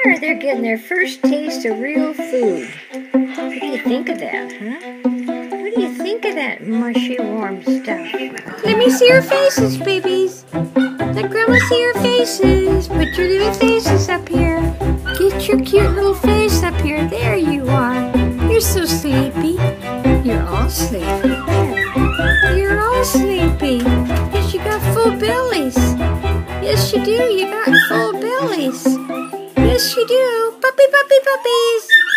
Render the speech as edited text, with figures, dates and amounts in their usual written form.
There, they're getting their first taste of real food. What do you think of that, huh? What do you think of that mushy, warm stuff? Let me see your faces, babies. Let Grandma see your faces. Put your little faces up here. Get your cute little face up here. There you are. You're so sleepy. You're all sleepy. There. You're all sleepy. Yes, you got full bellies. Yes, you do. You got full bellies. Yes, you do. Puppy, puppy, puppies.